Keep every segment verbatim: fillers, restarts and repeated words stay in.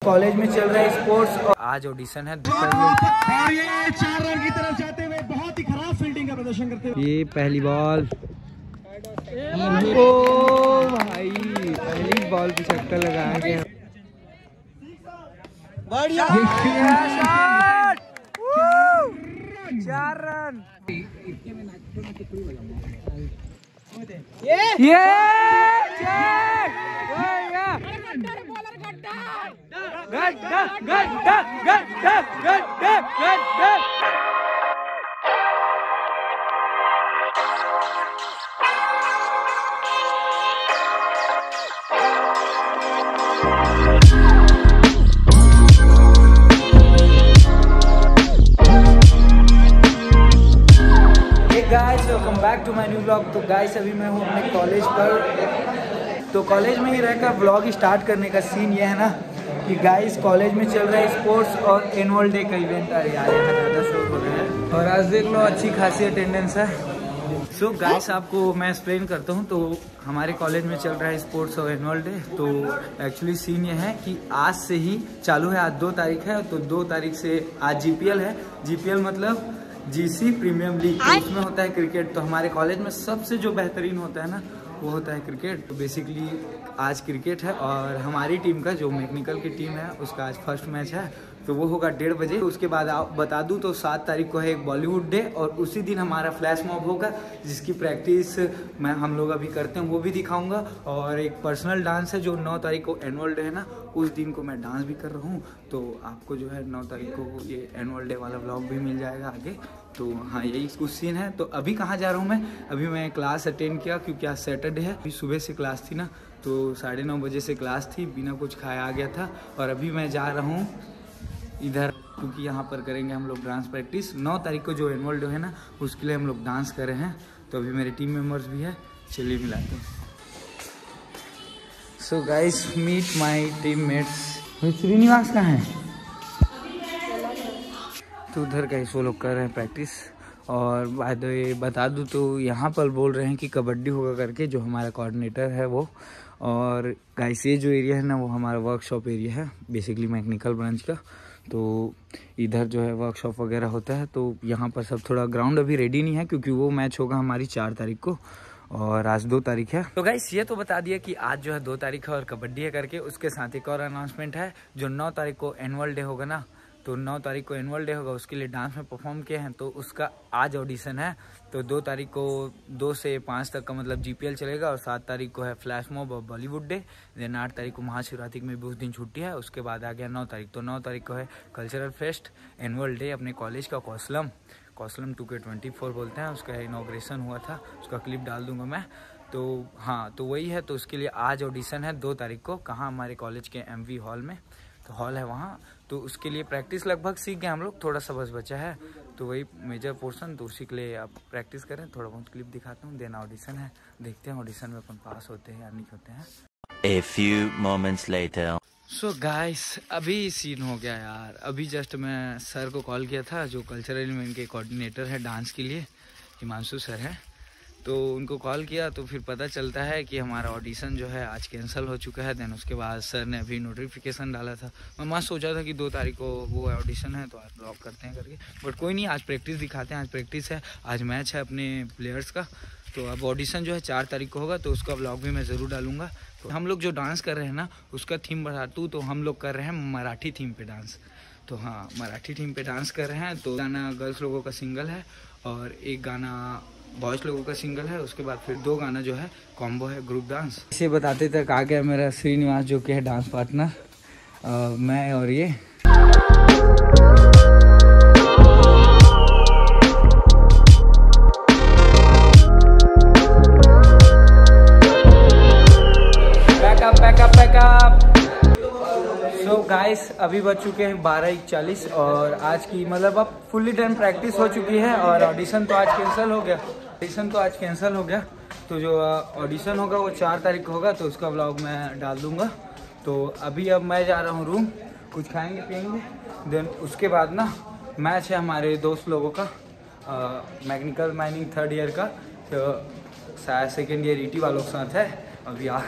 College में चल रहा है स्पोर्ट्स और आज ऑडिशन है। और ये चार रन की तरफ जाते हुए बहुत ही खराब फील्डिंग का प्रदर्शन करते हुए ये पहली बॉल, ओ भाई पहली बॉल पे छक्का लगाया गया। चार रन ये गड्ढा गड्ढा गड्ढा गड्ढा गड्ढा। Guys welcome back to my new blog. तो गाइस अभी मैं हूँ अपने कॉलेज पर। तो कॉलेज में ही रहकर ब्लॉग स्टार्ट करने का सीन ये है ना कि गाइस कॉलेज में चल रहा है स्पोर्ट्स और एनुअल डे का इवेंट आ रहा है। ज़्यादा शोर हो रहा है और आज देख लो अच्छी खासी अटेंडेंस है। सो so, गाइस आपको मैं एक्सप्लेन करता हूँ। तो हमारे कॉलेज में चल रहा है स्पोर्ट्स और एनुअल डे। तो एक्चुअली सीन ये है कि आज से ही चालू है। आज दो तारीख है तो दो तारीख से आज जीपीएल है। जीपीएल मतलब जीसी प्रीमियम लीग। तो उसमें होता है क्रिकेट। तो हमारे कॉलेज में सबसे जो बेहतरीन होता है ना वो होता है क्रिकेट। तो बेसिकली आज क्रिकेट है और हमारी टीम का जो मैकेनिकल की टीम है उसका आज फर्स्ट मैच है। तो वो होगा डेढ़ बजे। उसके बाद आप बता दूं तो सात तारीख को है एक बॉलीवुड डे और उसी दिन हमारा फ्लैश मॉब होगा जिसकी प्रैक्टिस मैं हम लोग अभी करते हैं वो भी दिखाऊंगा। और एक पर्सनल डांस है जो नौ तारीख को एनुअल डे है ना उस दिन को मैं डांस भी कर रहा हूँ। तो आपको जो है नौ तारीख को ये एनुअल डे वाला व्लॉग भी मिल जाएगा आगे। तो हाँ यही कुछ सीन है। तो अभी कहाँ जा रहा हूँ मैं? अभी मैं क्लास अटेंड किया क्योंकि आज सैटरडे है। अभी सुबह से क्लास थी ना तो साढ़े नौ बजे से क्लास थी। बिना कुछ खाया आ गया था और अभी मैं जा रहा हूँ इधर क्योंकि यहाँ पर करेंगे हम लोग डांस प्रैक्टिस। नौ तारीख को जो एनुअल डे है ना उसके लिए हम लोग डांस कर रहे हैं। तो अभी मेरे टीम मेंबर्स भी है, चलिए मिलाते हैं। So guys meet my teammates. Srinivas कहाँ है? तो उधर गाइस वो लोग कर रहे हैं प्रैक्टिस। और बाय द वे बता दूँ तो यहाँ पर बोल रहे हैं कि कबड्डी होगा करके, जो हमारा कोऑर्डिनेटर है वो। और गाइस ये जो एरिया है ना वो हमारा वर्कशॉप एरिया है बेसिकली मैकेनिकल ब्रांच का। तो इधर जो है वर्कशॉप वगैरह होता है। तो यहाँ पर सब थोड़ा ग्राउंड अभी रेडी नहीं है क्योंकि वो मैच होगा हमारी चार तारीख को और आज दो तारीख है। तो गाइस ये तो बता दिया कि आज जो है दो तारीख है और कबड्डी है करके। उसके साथ एक और अनाउंसमेंट है, जो नौ तारीख को एनुअल डे होगा ना तो नौ तारीख को एनुअल डे होगा उसके लिए डांस में परफॉर्म किए हैं। तो उसका आज ऑडिशन है। तो दो तारीख को दो से पाँच तक का मतलब जीपीएल चलेगा और सात तारीख को है फ्लैश मॉब और बॉलीवुड डे। देन आठ तारीख को महाशिवरात्रि में भी उस दिन छुट्टी है। उसके बाद आ गया नौ तारीख। तो नौ तारीख को है कल्चरल फेस्ट एनुअल डे अपने कॉलेज का Kaushalam Kaushalam two K twenty four बोलते हैं। उसका इनॉग्रेशन हुआ था, उसका क्लिप डाल दूंगा मैं। तो हाँ तो वही है। तो उसके लिए आज ऑडिशन है दो तारीख को। कहाँ? हमारे कॉलेज के एम वी हॉल में। तो हॉल है वहाँ। तो उसके लिए प्रैक्टिस लगभग सीख गए हम लोग, थोड़ा सा बस बचा है। तो वही मेजर पोर्शन। तो उसी के लिए आप प्रैक्टिस करें। थोड़ा बहुत क्लिप दिखाता हूँ। देन ऑडिशन है, देखते हैं ऑडिशन में अपन पास होते हैं या नहीं होते हैं। A few moments later. So so guys अभी सीन हो गया यार। अभी जस्ट मैं सर को कॉल किया था जो कल्चरल इवेंट के कोऑर्डिनेटर है डांस के लिए, हिमांशु सर है। तो उनको कॉल किया तो फिर पता चलता है कि हमारा ऑडिशन जो है आज कैंसिल हो चुका है। देन उसके बाद सर ने अभी नोटिफिकेशन डाला था। मैं मस्त सोचा था कि दो तारीख को वो ऑडिशन है तो आज ब्लॉग करते हैं करके, बट कोई नहीं, आज प्रैक्टिस दिखाते हैं। आज प्रैक्टिस है, आज मैच है अपने प्लेयर्स का। तो अब ऑडिशन जो है चार तारीख को होगा तो उसका ब्लॉग भी मैं ज़रूर डालूंगा। तो हम लोग जो डांस कर रहे हैं ना उसका थीम बता दूँ तो हम लोग कर रहे हैं मराठी थीम पे डांस। तो हाँ मराठी थीम पे डांस कर रहे हैं। तो गाना गर्ल्स लोगों का सिंगल है और एक गाना बॉयज लोगों का सिंगल है। उसके बाद फिर दो गाना जो है कॉम्बो है ग्रुप डांस। इसे बताते तक आ गया मेरा श्रीनिवास जो कि है डांस पार्टनर। मैं और ये pack up pack up pack up. So guys अभी बज चुके हैं बारह इकचालीस और आज की मतलब अब फुल्ली डन प्रैक्टिस हो चुकी है और ऑडिशन तो आज कैंसिल हो गया। ऑडिशन तो आज कैंसिल हो गया। तो जो ऑडिशन होगा वो चार तारीख को होगा तो उसका व्लॉग मैं डाल दूंगा। तो अभी अब मैं जा रहा हूँ रूम, कुछ खाएंगे पियेंगे। देन उसके बाद ना मैच है हमारे दोस्त लोगों का, मैकेनिकल माइनिंग थर्ड ईयर का। तो शायद सेकेंड ईयर ईटी वालों के साथ है अभी यार। तो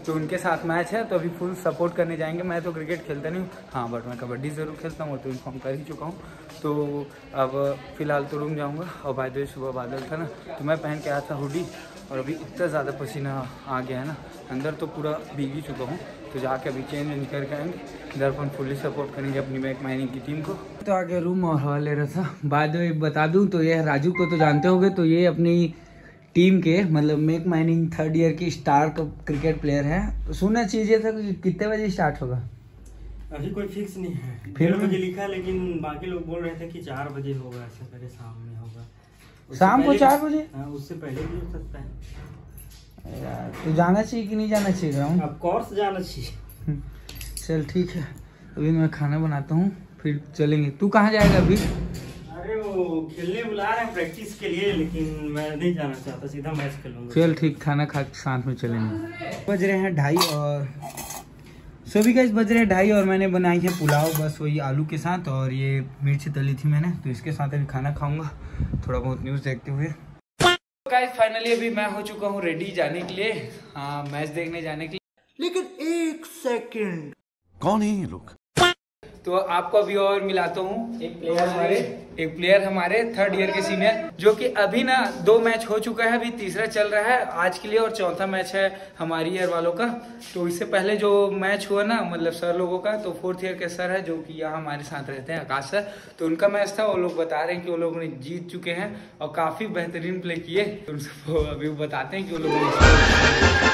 तो उनके साथ मैच है, तो अभी फुल सपोर्ट करने जाएंगे। मैं तो क्रिकेट खेलता नहीं हूँ, हाँ बट मैं कबड्डी ज़रूर खेलता हूँ, तो इन्फॉर्म कर ही चुका हूँ। तो अब फ़िलहाल तो रूम जाऊँगा। और भाई तो सुबह बादल था ना, तो मैं पहन के आया था हुडी, और अभी इतना ज़्यादा पसीना आ गया है ना, अंदर तो पूरा भीग ही चुका हूँ। तो जाके अभी चेंज वेंज करके आएंगे, इधर अपन फुल्ली सपोर्ट करेंगे अपनी मैक माइनिंग की टीम को। तो आगे रूम और हवा ले रहा था। बाद में बता दूं तो ये राजू को तो जानते होंगे, तो ये अपनी टीम के मतलब मेक माइनिंग थर्ड ईयर की स्टार क्रिकेट प्लेयर है। तो सुनना चाहिए था कि कितने बजे स्टार्ट होगा, अभी कोई फिक्स नहीं है। फिर डेढ़ बजे लिखा है, लेकिन बाकी लोग बोल रहे थे कि चार बजे होगा, ऐसे पहले शाम में होगा। शाम को चार बजे? हाँ, उससे पहले भी हो सकता है यार। तो जाना चाहिए कि नहीं जाना चाहिए ग्राउंड? ऑफ कोर्स जाना चाहिए। चल ठीक है, अभी मैं खाना बनाता हूँ, फिर चलेंगे। तू कहाँ जाएगा अभी? अरे वो खेलने बुला रहे हैं प्रैक्टिस के लिए, लेकिन मैं नहीं जाना चाहता, सीधा मैच खेलूंगा। चल ठीक, खाना खा के साथ में चलेंगे। बज रहे हैं ढाई और सभी का बज रहे हैं ढाई और मैंने बनाई है पुलाव, बस वही आलू के साथ, और ये मिर्च तली थी मैंने, तो इसके साथ अभी खाना खाऊंगा थोड़ा बहुत न्यूज़ देखते हुए। गाइस फाइनली अभी मैं हो चुका हूँ रेडी जाने के लिए, हाँ मैच देखने जाने के लिए। लेकिन एक सेकंड, कौन है ये लोग? तो आपको अभी और मिलाता हूँ एक प्लेयर हमारे एक प्लेयर हमारे थर्ड ईयर के सीनियर, जो कि अभी ना दो मैच हो चुका है, अभी तीसरा चल रहा है आज के लिए, और चौथा मैच है हमारी ईयर वालों का। तो इससे पहले जो मैच हुआ ना मतलब सर लोगों का, तो फोर्थ ईयर के सर है जो कि यहाँ हमारे साथ रहते हैं, आकाश सर, तो उनका मैच था। वो लोग बता रहे हैं कि वो लोग ने जीत चुके हैं और काफी बेहतरीन प्ले किए। तो उनको अभी वो बताते हैं कि वो लोग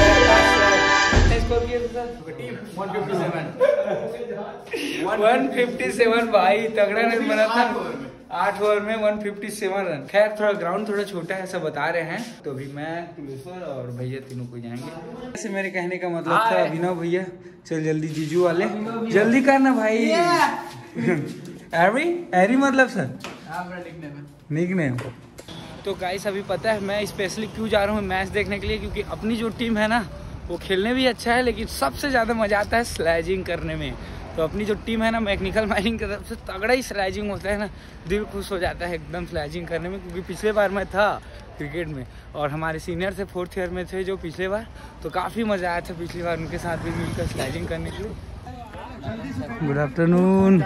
वन फिफ्टी सेवन भाई तगड़ा रन बना था आठ ओवर में, वन फिफ्टी सेवन रन। खैर थोड़ा ग्राउंड थोड़ा छोटा है ऐसा बता रहे हैं। तो अभी मैं तुलेश्वर और भैया तीनों को जाएंगे। ऐसे मेरे कहने का मतलब था अभिनव भैया, चल जल्दी जीजू वाले जल्दी करना भाई। एरी एरी मतलब सर निक नेम। तो गाइस अभी पता है मैं स्पेशली क्यों जा रहा हूँ मैच देखने के लिए, क्योंकि अपनी जो टीम है ना वो खेलने भी अच्छा है, लेकिन सबसे ज़्यादा मज़ा आता है स्लैजिंग करने में। तो अपनी जो टीम है ना मैकेनिकल माइनिंग की तरफ से तगड़ा ही स्लैजिंग होता है ना, दिल खुश हो जाता है एकदम स्लैजिंग करने में। क्योंकि पिछले बार मैं था क्रिकेट में और हमारे सीनियर थे फोर्थ ईयर में थे जो पिछले बार, तो काफ़ी मज़ा आया था पिछली बार उनके साथ भी मिलकर स्लैजिंग करने के लिए। Good afternoon.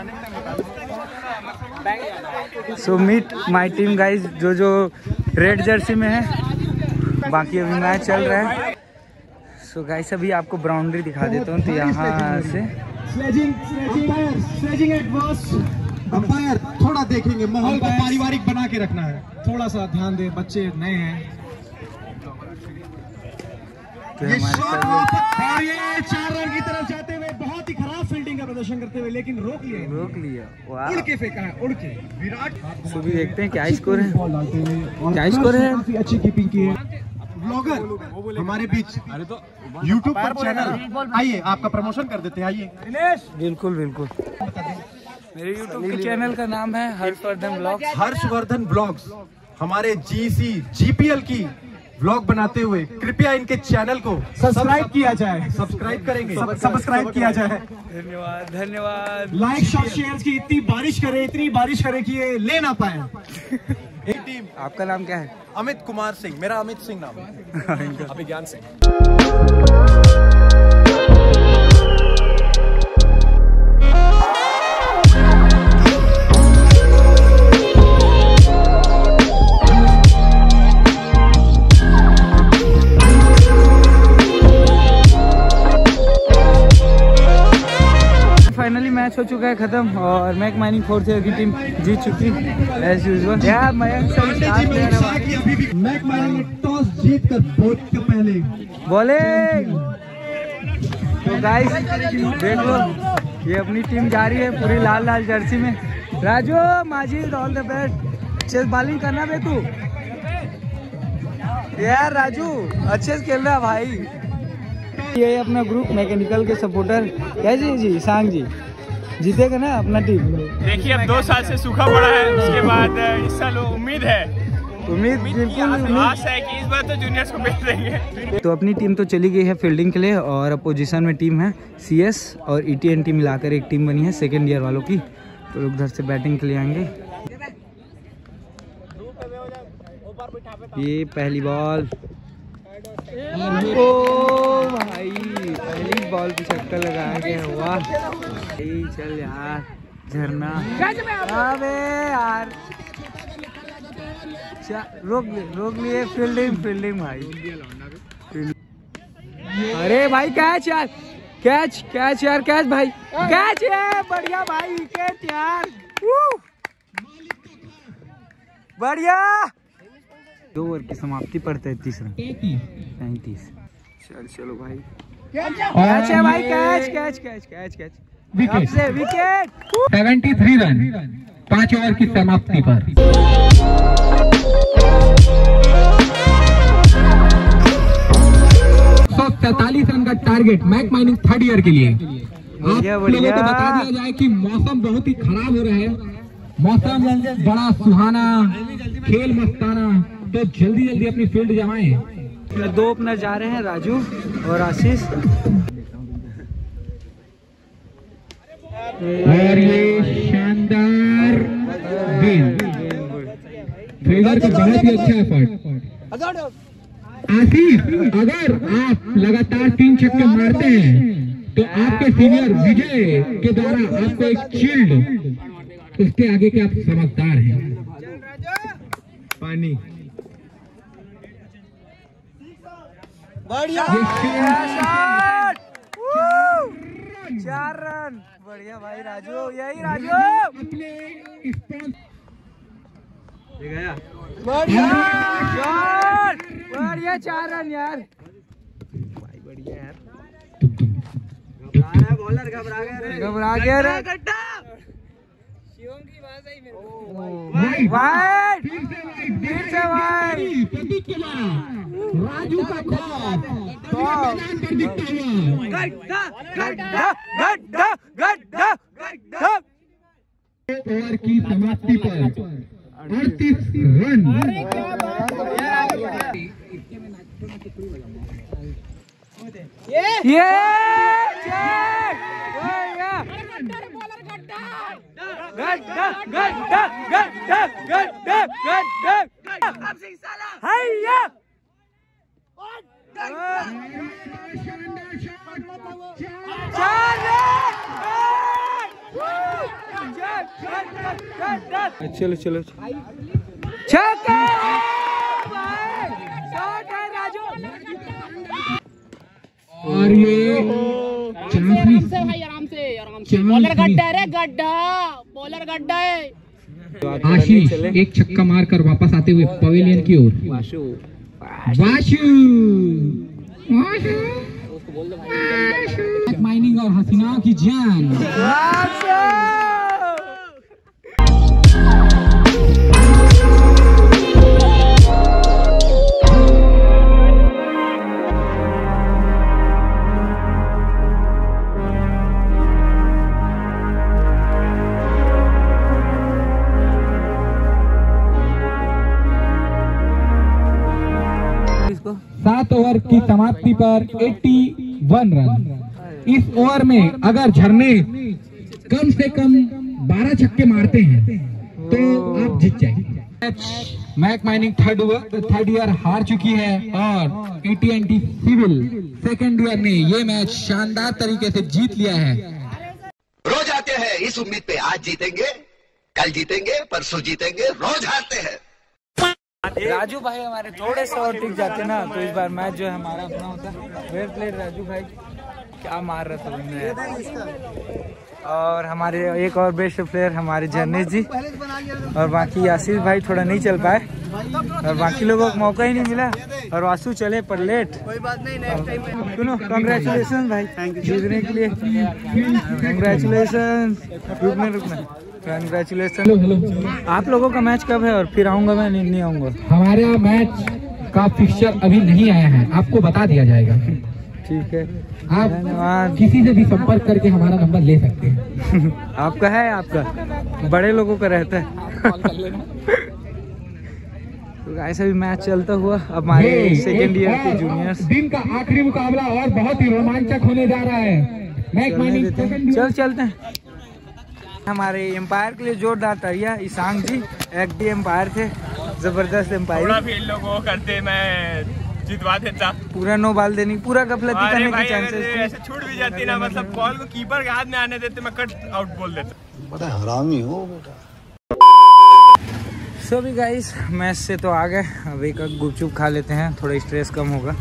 So meet my team guys, जो जो रेड जर्सी में है। बाकी अभी मैच चल रहा है। सो so गाइस अभी आपको बाउंड्री दिखा देता हूँ। तो यहाँ से sledging sledging sledging advance umpire थोड़ा देखेंगे, माहौल को पारिवारिक बना के रखना है, थोड़ा सा ध्यान दे, बच्चे नए हैं। तो ये और ये चार रन की तरफ जाते हुए बहुत ही खराब फील्डिंग का प्रदर्शन करते हुए, लेकिन रोक लिया रोक लिया उड़ के फेंका है, उड़ के। विराट सो भी देखते हैं क्या स्कोर है, क्या स्कोर है। काफी अच्छी कीपिंग की है। ब्लॉगर हमारे बीच यूट्यूब पर चैनल, आइए आपका प्रमोशन कर देते हैं, आइए। बिल्कुल बिल्कुल। मेरे यूट्यूब के चैनल का नाम है हर्षवर्धन ब्लॉग्स। हर्षवर्धन ब्लॉग्स हमारे जीसी जीपीएल की ब्लॉग बनाते हुए कृपया इनके चैनल को सब्सक्राइब किया जाए। सब्सक्राइब करेंगे, सब्सक्राइब किया जाए। धन्यवाद धन्यवाद। लाइक शॉट शेयर की इतनी बारिश करे, इतनी बारिश करे कि ये ले ना पाए। एक टीम। आपका नाम क्या है? अमित कुमार सिंह, मेरा अमित सिंह नाम है। अभिज्ञान सिंह। फाइनली मैच हो चुका है खत्म और मैक माइनिंग फोर्थ ईयर की टीम जीत चुकी एज यूजुअल। यार मयंक सर स्टार्ट दे रहा है। मैक माइनिंग टॉस जीत कर बोट के पहले बोले। तो गाइस देख लो ये अपनी टीम जा रही है पूरी लाल लाल जर्सी में। Raju Majid all the best. Chase bowling करना बे तू यार राजू, अच्छे से खेल रहा भाई। ये अपना ग्रुप मैकेनिकल के सपोर्टर कैसे जी सांग जी जीतेगा ना अपना टीम। देखिए अब दो साल से सूखा पड़ा है, उसके बाद इस साल उम्मीद है उम्मीद बिल्कुल आस है कि इस बार तो जूनियर्स को भेज देंगे। तो अपनी टीम तो चली गई है फील्डिंग के लिए और अपोजिशन में टीम है सीएस और ईटीएनटी मिलाकर एक टीम बनी है सेकेंड ईयर वालों की। तो लोग उधर से बैटिंग के लिए आएंगे। ये पहली बॉल, ओ भाई बॉल पे छक्का लगाया गया। वाह चल यार झरना, अबे यार रोक लिए रोक लिए फील्डिंग फील्डिंग भाई। अरे भाई कैच यार, कैच कैच यार, कैच भाई, कैच है, बढ़िया भाई, विकेट यार, बढ़िया। दो ओवर की समाप्ति पर तैतीस रन तैतीस। चल चलो भाई, कैच है भाई, catch catch catch catch catch wicket से विकेट। तिहत्तर रन पांच ओवर की समाप्ति पर। सौ तैतालीस रन का target mech mining third year के लिए। आप लोगों को बता दिया जाए कि मौसम बहुत ही खराब हो रहा है, मौसम बड़ा सुहाना, खेल मस्ताना, तो जल्दी जल्दी अपनी फील्ड जमाएं। दो ओपनर जा रहे हैं, राजू और आशीष। और ये शानदार गेंद, ट्रेलर का बहुत ही अच्छा एफर्ट। आशीष, अगर आप लगातार तीन छक्के मारते हैं तो आपके सीनियर विजय के द्वारा आपको एक शील्ड, उसके आगे के आप समझदार हैं। पानी बढ़िया, चार रन, बढ़िया भाई राजू, यही राजू, बढ़िया शॉट, बढ़िया चार रन यार भाई, बढ़िया यार। बॉलर घबरा गया घबरा गया रे, शिवम की बात है मेरे को। वाइड फिर से वाइड, प्रतीक के द्वारा राजू का खौफ मैदान पर दिखता हुआ। गड्ढा गड्ढा गड्ढा गड्ढा गड्ढा। ओवर की समाप्ति पर अड़तीस रन। ये गड्ढा गड्ढा गड्ढा गड्ढा गड्ढा हैया, चलो चलो छक्का राजू। और ये आराम से भाई, आराम से आराम से, बॉलर गड्ढा है रे, गड्ढा, बॉलर गड्ढा है। आशीष एक छक्का मारकर वापस आते हुए पवेलियन की ओर। वाशु वाशु माइनिंग और हसीनाओं की जान। सात ओवर की समाप्ति पर इक्यासी रन। इस ओवर में अगर झरने कम से कम बारह छक्के मारते हैं तो आप जीत जाएंगे। Mech mining third third year हार चुकी है और एटीएनटी सिविल सेकेंड ईयर ने ये मैच शानदार तरीके से जीत लिया है। रोज आते हैं इस उम्मीद पे आज जीतेंगे, कल जीतेंगे, परसों जीतेंगे, रोज हारते हैं। राजू भाई हमारे थोड़े से और टिक जाते ना तो इस बार मैच जो है हमारा अपना होता। वेल प्लेड राजू भाई, क्या मार रहा था उन्होंने। और हमारे एक और बेस्ट प्लेयर हमारे जर्नेश जी, और बाकी आशीष भाई थोड़ा नहीं चल पाए और बाकी लोगों को मौका ही नहीं मिला और वासु चले पर लेट। कोई बात नहीं, नेक्स्ट टाइम सुनो, कांग्रेचुलेशन भाई जीतने के लिए, कांग्रेचुलेशन। रुकना रुकना कांग्रेचुलेशन। आप लोगों का मैच कब है और फिर आऊंगा मैं, नहीं, नहीं आऊंगा। हमारे यहाँ मैच का फिक्सचर अभी नहीं आया है, आपको बता दिया जाएगा। ठीक है, आप किसी से भी संपर्क करके हमारा नंबर ले सकते हैं। आपका है, आपका बड़े लोगों का रहता है। तो ऐसा भी मैच चलता हुआ अब हमारे सेकेंड ईयर के जूनियर्स। दिन का आखिरी मुकाबला और बहुत ही रोमांचक होने जा रहा है। चल चलते हैं। हमारे एम्पायर के लिए जोरदार तालियां। ईशांग जी एक भी एम्पायर थे, जबरदस्त एम्पायर। थोड़ा भी इन लोगों को करते मैं जितवा देता। पूरा नो बाल देने पूरा गफलती अरे करने भाई की अगर चांसेस ऐसे छूट भी जाती ना, मतलब बॉल को कीपर के हाथ में आने देते, मैं कट आउट बोल देता। बड़ा हरामी हो बेटा। सो भी गाइस मैच से तो आ गए, अब एक गुपचुप खा लेते हैं, थोड़ा स्ट्रेस कम होगा।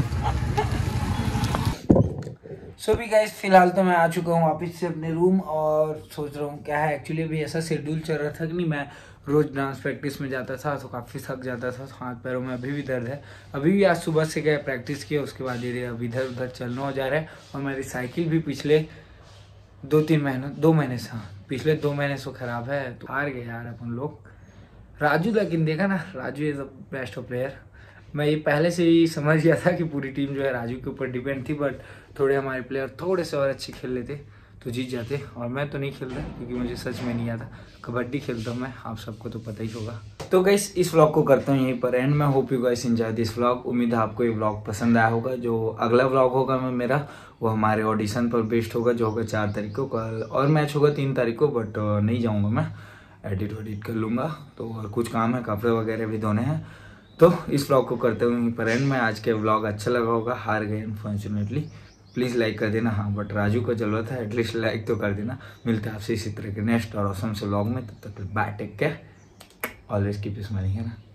सो भी गाइस फिलहाल तो मैं आ चुका हूँ वापस से अपने रूम और सोच रहा हूँ क्या है, एक्चुअली अभी ऐसा शेड्यूल चल रहा था कि नहीं, मैं रोज डांस प्रैक्टिस में जाता था तो काफ़ी थक जाता था, हाथ पैरों में अभी भी दर्द है। अभी भी आज सुबह से गए प्रैक्टिस किया, उसके बाद ये अब इधर उधर चलना हो जा रहा है। और मेरी साइकिल भी पिछले दो तीन महीनों दो महीने से हाँ पिछले दो महीने से ख़राब है, तो हार गए यार अपन लोग। राजू लेकिन देखा ना, Raju is the best of player. मैं ये पहले से ही समझ गया था कि पूरी टीम जो है राजू के ऊपर डिपेंड थी, बट थोड़े हमारे प्लेयर थोड़े से और अच्छे खेल लेते तो जीत जाते। और मैं तो नहीं खेलता क्योंकि मुझे सच में नहीं आता, कबड्डी खेलता हूँ मैं, आप सबको तो पता ही होगा। तो गाइस इस व्लॉग को करता हूँ यहीं पर एंड। मैं hope you guys enjoy this vlog. उम्मीद है आपको ये व्लॉग पसंद आया होगा। जो अगला व्लॉग होगा मैं मेरा वो हमारे ऑडिशन पर बेस्ड होगा, जो होगा चार तारीख को। कल और मैच होगा तीन तारीख को, बट नहीं जाऊँगा मैं, एडिट वडिट कर लूँगा। तो और कुछ काम है, कपड़े वगैरह भी धोने हैं। तो इस व्लॉग को करते हुए यहीं पर एंड। में आज के व्लॉग अच्छा लगा होगा, हार गए अनफॉर्चुनेटली, प्लीज़ लाइक कर देना। हाँ बट राजू को जरूरत है, एटलीस्ट लाइक तो कर देना। मिलते हैं आपसे इसी तरह के नेक्स्ट और ऑसम से व्लॉग में, तब तक bye, take care, always keep smiling, है ना।